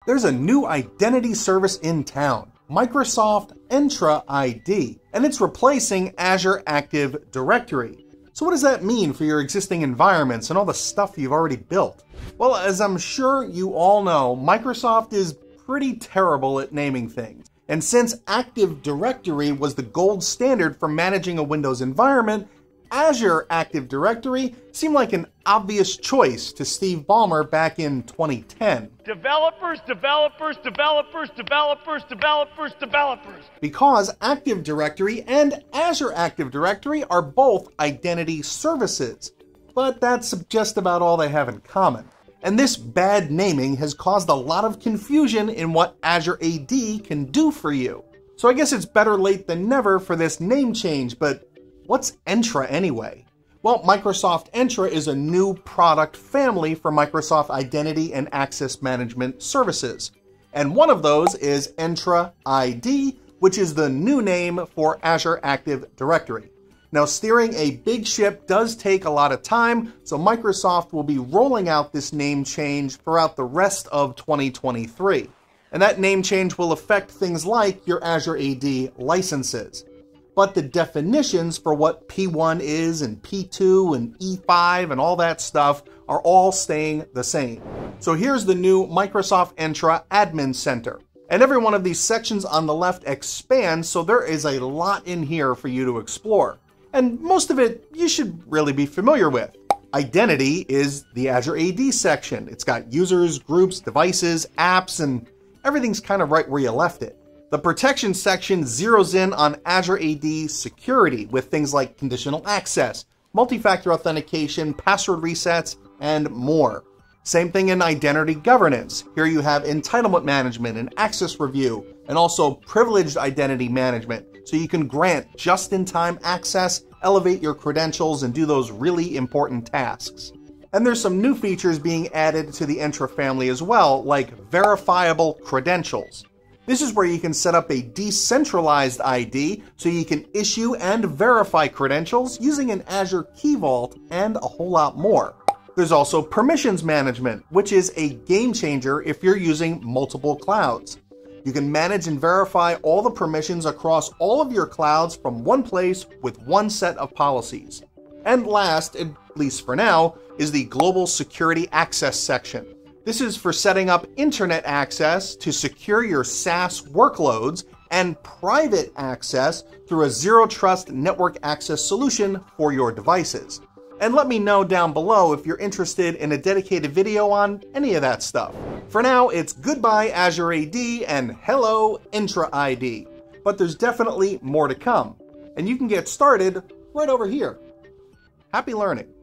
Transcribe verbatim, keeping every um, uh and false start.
There's a new identity service in town, Microsoft Entra I D, and it's replacing Azure Active Directory. So what does that mean for your existing environments and all the stuff you've already built? Well, as I'm sure you all know, Microsoft is pretty terrible at naming things. And since Active Directory was the gold standard for managing a Windows environment, Azure Active Directory seemed like an obvious choice to Steve Ballmer back in twenty ten. Developers, developers, developers, developers, developers, developers. Because Active Directory and Azure Active Directory are both identity services. But that's just about all they have in common. And this bad naming has caused a lot of confusion in what Azure A D can do for you. So I guess it's better late than never for this name change, but what's Entra anyway? Well, Microsoft Entra is a new product family for Microsoft Identity and Access Management Services. And one of those is Entra I D, which is the new name for Azure Active Directory. Now, steering a big ship does take a lot of time, so Microsoft will be rolling out this name change throughout the rest of twenty twenty-three. And that name change will affect things like your Azure A D licenses. But the definitions for what P one is and P two and E five and all that stuff are all staying the same. So here's the new Microsoft Entra Admin Center. And every one of these sections on the left expands, so there is a lot in here for you to explore. And most of it you should really be familiar with. Identity is the Azure A D section. It's got users, groups, devices, apps, and everything's kind of right where you left it. The protection section zeroes in on Azure A D security with things like conditional access, multi-factor authentication, password resets, and more. Same thing in identity governance. Here you have entitlement management and access review, and also privileged identity management, so you can grant just-in-time access, elevate your credentials, and do those really important tasks. And there's some new features being added to the Entra family as well, like verifiable credentials. This is where you can set up a decentralized I D so you can issue and verify credentials using an Azure Key Vault and a whole lot more. There's also permissions management, which is a game changer if you're using multiple clouds. You can manage and verify all the permissions across all of your clouds from one place with one set of policies. And last, at least for now, is the Global Security Access section. This is for setting up internet access to secure your SaaS workloads and private access through a Zero Trust network access solution for your devices. And let me know down below if you're interested in a dedicated video on any of that stuff. For now, it's goodbye Azure A D and hello Entra I D. But there's definitely more to come. And you can get started right over here. Happy learning.